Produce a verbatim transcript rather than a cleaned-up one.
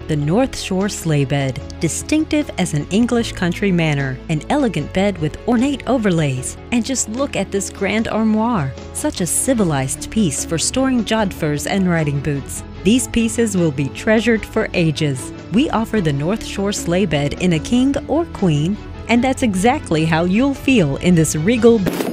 The North Shore sleigh bed, distinctive as an English country manor, an elegant bed with ornate overlays. And just look at this grand armoire, such a civilized piece for storing jodhpurs and riding boots. These pieces will be treasured for ages. We offer the North Shore sleigh bed in a king or queen, and that's exactly how you'll feel in this regal bed.